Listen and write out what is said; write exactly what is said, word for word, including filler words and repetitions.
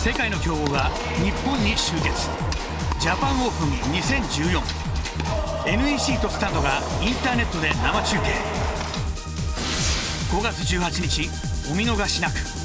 世界の強豪が日本に集結。ジャパンオープンにせんじゅうよん。 エヌイーシー とスタンドがインターネットで生中継。ごがつじゅうはちにちお見逃しなく。